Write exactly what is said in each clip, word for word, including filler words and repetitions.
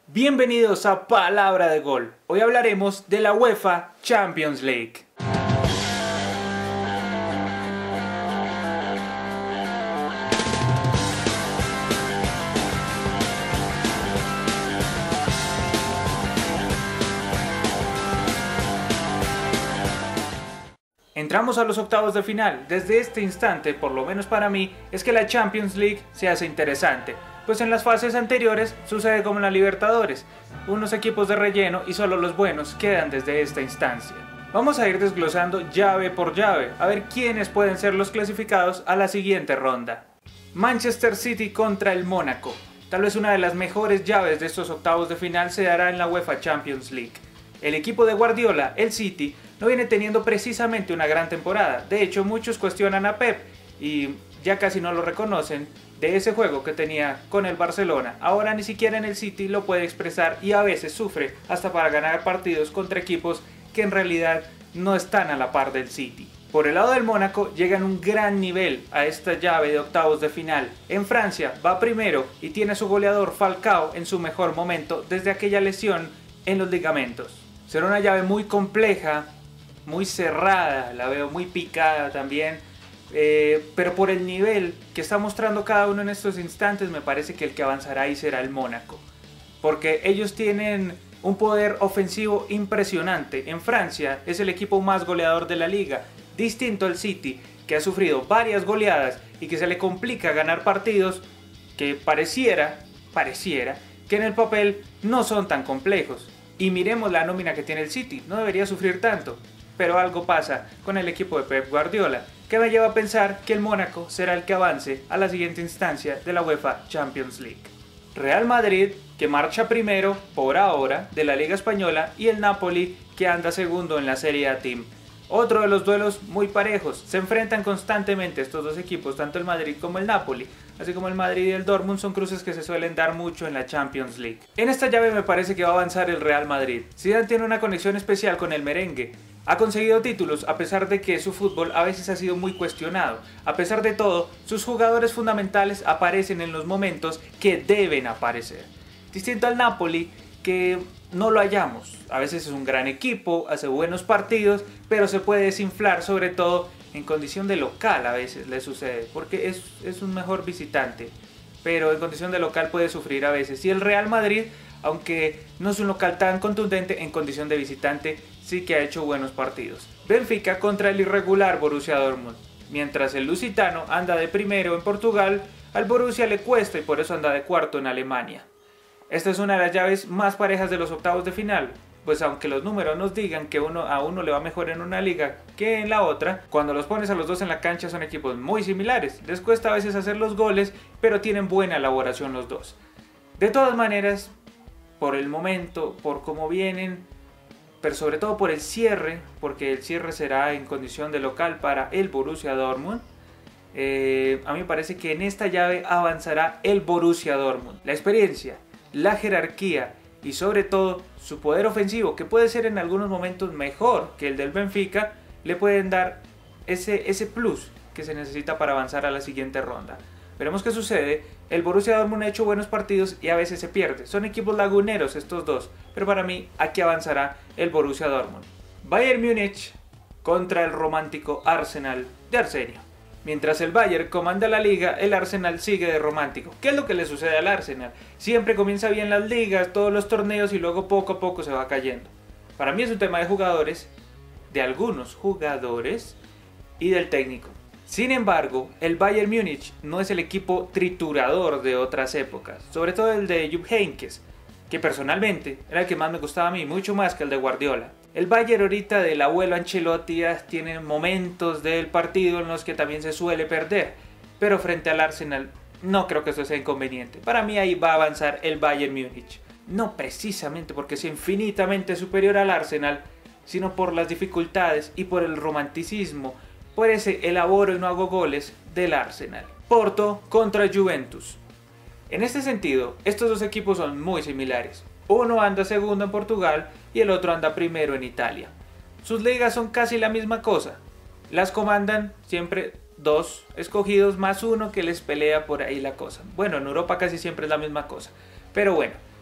Bienvenidos a Palabra de Gol. Hoy hablaremos de la UEFA Champions League. Entramos a los octavos de final. Desde este instante, por lo menos para mí, es que la Champions League se hace interesante, pues en las fases anteriores sucede como en la Libertadores, unos equipos de relleno y solo los buenos quedan desde esta instancia. Vamos a ir desglosando llave por llave, a ver quiénes pueden ser los clasificados a la siguiente ronda. Manchester City contra el Mónaco. Tal vez una de las mejores llaves de estos octavos de final se dará en la UEFA Champions League. El equipo de Guardiola, el City, no viene teniendo precisamente una gran temporada. De hecho, muchos cuestionan a Pep y ya casi no lo reconocen de ese juego que tenía con el Barcelona. Ahora ni siquiera en el City lo puede expresar y a veces sufre hasta para ganar partidos contra equipos que en realidad no están a la par del City. Por el lado del Mónaco llega en un gran nivel a esta llave de octavos de final. En Francia va primero y tiene a su goleador Falcao en su mejor momento desde aquella lesión en los ligamentos. Será una llave muy compleja, muy cerrada, la veo muy picada también, eh, pero por el nivel que está mostrando cada uno en estos instantes me parece que el que avanzará ahí será el Mónaco, porque ellos tienen un poder ofensivo impresionante. En Francia es el equipo más goleador de la liga, distinto al City, que ha sufrido varias goleadas y que se le complica ganar partidos que pareciera, pareciera que en el papel no son tan complejos. Y miremos la nómina que tiene el City, no debería sufrir tanto, pero algo pasa con el equipo de Pep Guardiola, que me lleva a pensar que el Mónaco será el que avance a la siguiente instancia de la UEFA Champions League. Real Madrid, que marcha primero, por ahora, de la Liga Española, y el Napoli, que anda segundo en la Serie A Team. Otro de los duelos muy parejos, se enfrentan constantemente estos dos equipos, tanto el Madrid como el Napoli, así como el Madrid y el Dortmund son cruces que se suelen dar mucho en la Champions League. En esta llave me parece que va a avanzar el Real Madrid. Zidane tiene una conexión especial con el merengue, ha conseguido títulos a pesar de que su fútbol a veces ha sido muy cuestionado. A pesar de todo, sus jugadores fundamentales aparecen en los momentos que deben aparecer. Distinto al Napoli, que no lo hallamos. A veces es un gran equipo, hace buenos partidos, pero se puede desinflar, sobre todo en condición de local a veces le sucede, porque es, es un mejor visitante, pero en condición de local puede sufrir a veces. Y el Real Madrid, aunque no es un local tan contundente, en condición de visitante sí que ha hecho buenos partidos. Benfica contra el irregular Borussia Dortmund. Mientras el lusitano anda de primero en Portugal, al Borussia le cuesta y por eso anda de cuarto en Alemania. Esta es una de las llaves más parejas de los octavos de final, pues aunque los números nos digan que uno a uno le va mejor en una liga que en la otra, cuando los pones a los dos en la cancha son equipos muy similares. Les cuesta a veces hacer los goles, pero tienen buena elaboración los dos. De todas maneras, por el momento, por cómo vienen, pero sobre todo por el cierre, porque el cierre será en condición de local para el Borussia Dortmund, eh, a mí me parece que en esta llave avanzará el Borussia Dortmund. La experiencia, la jerarquía y sobre todo su poder ofensivo, que puede ser en algunos momentos mejor que el del Benfica, le pueden dar ese, ese plus que se necesita para avanzar a la siguiente ronda. Veremos qué sucede. El Borussia Dortmund ha hecho buenos partidos y a veces se pierde. Son equipos laguneros estos dos, pero para mí aquí avanzará el Borussia Dortmund. Bayern Múnich contra el romántico Arsenal de Arsenio. Mientras el Bayern comanda la liga, el Arsenal sigue de romántico. ¿Qué es lo que le sucede al Arsenal? Siempre comienza bien las ligas, todos los torneos y luego poco a poco se va cayendo. Para mí es un tema de jugadores, de algunos jugadores y del técnico. Sin embargo, el Bayern Múnich no es el equipo triturador de otras épocas, sobre todo el de Jupp Heynckes, que personalmente era el que más me gustaba a mí, mucho más que el de Guardiola. El Bayern ahorita del abuelo Ancelotti tiene momentos del partido en los que también se suele perder, pero frente al Arsenal no creo que eso sea inconveniente. Para mí ahí va a avanzar el Bayern Múnich, no precisamente porque sea infinitamente superior al Arsenal, sino por las dificultades y por el romanticismo, por ese elaboro y no hago goles del Arsenal. Porto contra Juventus. En este sentido, estos dos equipos son muy similares. Uno anda segundo en Portugal y el otro anda primero en Italia. Sus ligas son casi la misma cosa. Las comandan siempre dos escogidos más uno que les pelea por ahí la cosa. Bueno, en Europa casi siempre es la misma cosa. Pero bueno,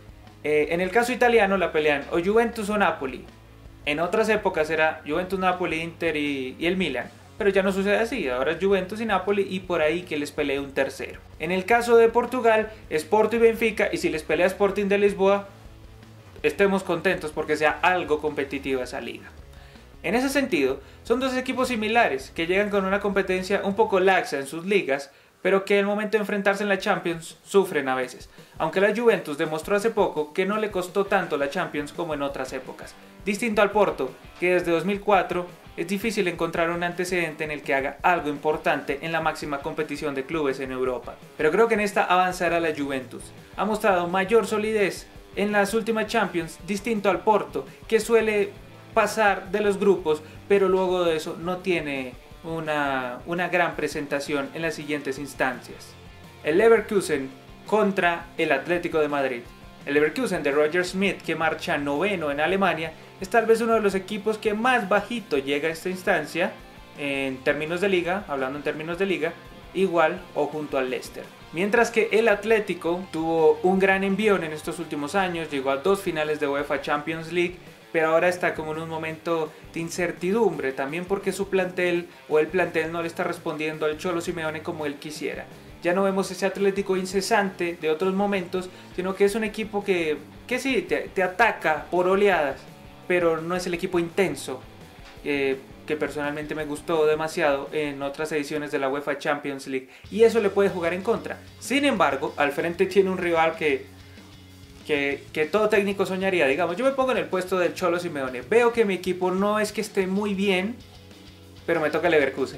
Eh, en el caso italiano la pelean o Juventus o Napoli. En otras épocas era Juventus, Napoli, Inter y, y el Milan. Pero ya no sucede así, ahora es Juventus y Napoli y por ahí que les pelee un tercero. En el caso de Portugal, es Porto y Benfica, y si les pelea Sporting de Lisboa, estemos contentos porque sea algo competitiva esa liga. En ese sentido, son dos equipos similares, que llegan con una competencia un poco laxa en sus ligas, pero que al momento de enfrentarse en la Champions sufren a veces. Aunque la Juventus demostró hace poco que no le costó tanto la Champions como en otras épocas. Distinto al Porto, que desde dos mil cuatro es difícil encontrar un antecedente en el que haga algo importante en la máxima competición de clubes en Europa. Pero creo que en esta avanzará la Juventus. Ha mostrado mayor solidez en las últimas Champions, distinto al Porto, que suele pasar de los grupos, pero luego de eso no tiene una, una gran presentación en las siguientes instancias. El Leverkusen contra el Atlético de Madrid. El Leverkusen de Roger Smith, que marcha noveno en Alemania, es tal vez uno de los equipos que más bajito llega a esta instancia en términos de liga, hablando en términos de liga, igual o junto al Leicester. Mientras que el Atlético tuvo un gran envión en estos últimos años, llegó a dos finales de UEFA Champions League, pero ahora está como en un momento de incertidumbre, también porque su plantel o el plantel no le está respondiendo al Cholo Simeone como él quisiera. Ya no vemos ese Atlético incesante de otros momentos, sino que es un equipo que, que sí, te, te ataca por oleadas, pero no es el equipo intenso, eh, que personalmente me gustó demasiado en otras ediciones de la UEFA Champions League, y eso le puede jugar en contra. Sin embargo, al frente tiene un rival que, que, que todo técnico soñaría. Digamos, yo me pongo en el puesto del Cholo Simeone, veo que mi equipo no es que esté muy bien, pero me toca el Leverkusen.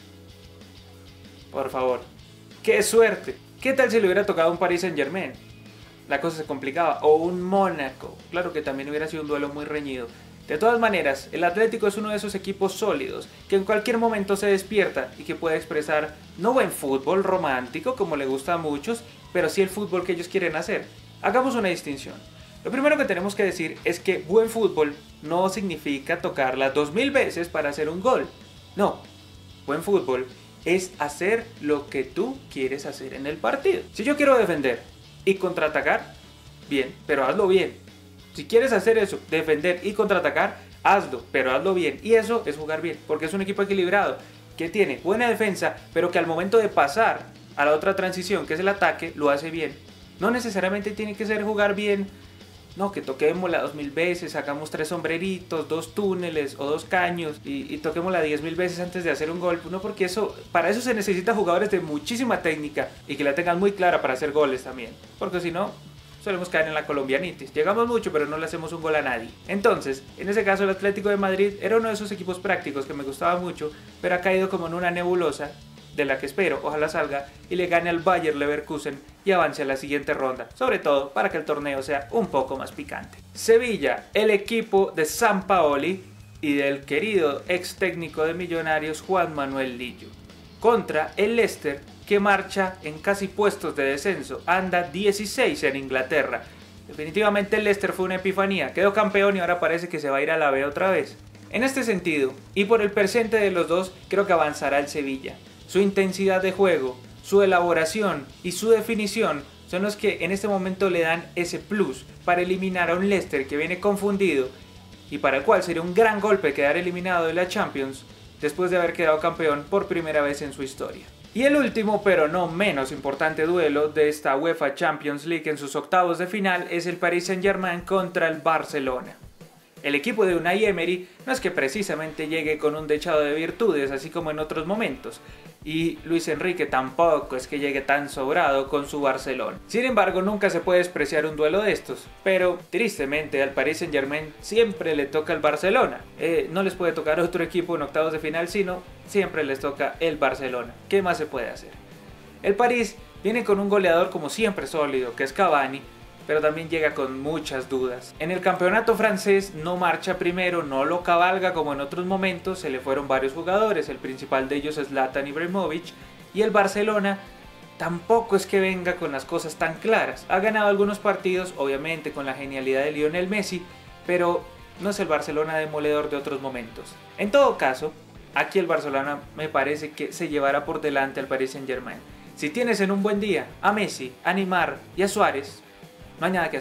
Por favor. ¡Qué suerte! ¿Qué tal si le hubiera tocado un Paris Saint-Germain? La cosa se complicaba. O un Mónaco. Claro que también hubiera sido un duelo muy reñido. De todas maneras, el Atlético es uno de esos equipos sólidos que en cualquier momento se despierta y que puede expresar no buen fútbol romántico como le gusta a muchos, pero sí el fútbol que ellos quieren hacer. Hagamos una distinción. Lo primero que tenemos que decir es que buen fútbol no significa tocarla dos mil veces para hacer un gol. No, buen fútbol es hacer lo que tú quieres hacer en el partido. Si yo quiero defender y contraatacar, bien, pero hazlo bien. Si quieres hacer eso, defender y contraatacar, hazlo, pero hazlo bien. Y eso es jugar bien, porque es un equipo equilibrado, que tiene buena defensa, pero que al momento de pasar a la otra transición, que es el ataque, lo hace bien. No necesariamente tiene que ser jugar bien, no, que toquémosla dos mil veces, sacamos tres sombreritos, dos túneles o dos caños y, y toquémosla diez mil veces antes de hacer un gol. No, porque eso, para eso se necesita jugadores de muchísima técnica y que la tengan muy clara para hacer goles también. Porque si no, solemos caer en la colombianitis. Llegamos mucho, pero no le hacemos un gol a nadie. Entonces, en ese caso, el Atlético de Madrid era uno de esos equipos prácticos que me gustaba mucho, pero ha caído como en una nebulosa de la que espero, ojalá salga y le gane al Bayer Leverkusen y avance a la siguiente ronda, sobre todo para que el torneo sea un poco más picante. Sevilla, el equipo de Sampaoli y del querido ex técnico de Millonarios Juan Manuel Lillo, contra el Leicester, que marcha en casi puestos de descenso, anda dieciséis en Inglaterra. Definitivamente el Leicester fue una epifanía, quedó campeón y ahora parece que se va a ir a la B otra vez. En este sentido, y por el presente de los dos, creo que avanzará el Sevilla. Su intensidad de juego, su elaboración y su definición son los que en este momento le dan ese plus para eliminar a un Leicester que viene confundido y para el cual sería un gran golpe quedar eliminado de la Champions después de haber quedado campeón por primera vez en su historia. Y el último, pero no menos importante duelo de esta UEFA Champions League en sus octavos de final es el Paris Saint-Germain contra el Barcelona. El equipo de Unai Emery no es que precisamente llegue con un dechado de virtudes, así como en otros momentos, y Luis Enrique tampoco es que llegue tan sobrado con su Barcelona. Sin embargo, nunca se puede despreciar un duelo de estos, pero tristemente al Paris Saint-Germain siempre le toca el Barcelona. Eh, no les puede tocar otro equipo en octavos de final, sino siempre les toca el Barcelona. ¿Qué más se puede hacer? El París viene con un goleador como siempre sólido, que es Cavani, pero también llega con muchas dudas. En el campeonato francés no marcha primero, no lo cabalga como en otros momentos, se le fueron varios jugadores, el principal de ellos es Zlatan Ibrahimovic, y el Barcelona tampoco es que venga con las cosas tan claras. Ha ganado algunos partidos, obviamente con la genialidad de Lionel Messi, pero no es el Barcelona demoledor de otros momentos. En todo caso, aquí el Barcelona me parece que se llevará por delante al Paris Saint-Germain. Si tienes en un buen día a Messi, a Neymar y a Suárez, no hay nada que hacer.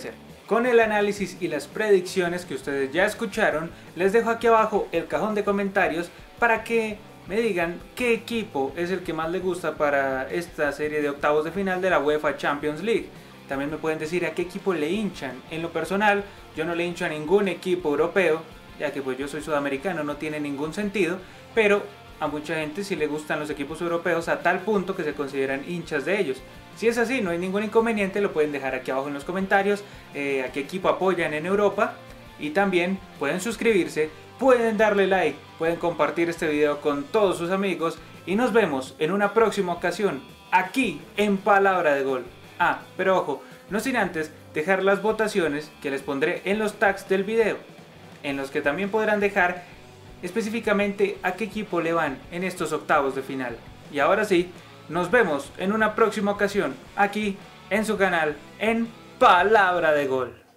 con el análisis y las predicciones que ustedes ya escucharon, les dejo aquí abajo el cajón de comentarios para que me digan qué equipo es el que más les gusta para esta serie de octavos de final de la UEFA Champions League. También me pueden decir a qué equipo le hinchan. En lo personal, yo no le hincho a ningún equipo europeo, ya que pues yo soy sudamericano, no tiene ningún sentido, pero a mucha gente sí le gustan los equipos europeos a tal punto que se consideran hinchas de ellos. Si es así, no hay ningún inconveniente, lo pueden dejar aquí abajo en los comentarios, eh, a qué equipo apoyan en Europa, y también pueden suscribirse, pueden darle like, pueden compartir este video con todos sus amigos, y nos vemos en una próxima ocasión, aquí en Palabra de Gol. Ah, pero ojo, no sin antes dejar las votaciones que les pondré en los tags del video, en los que también podrán dejar específicamente a qué equipo le van en estos octavos de final. Y ahora sí, nos vemos en una próxima ocasión aquí en su canal en Palabra de Gol.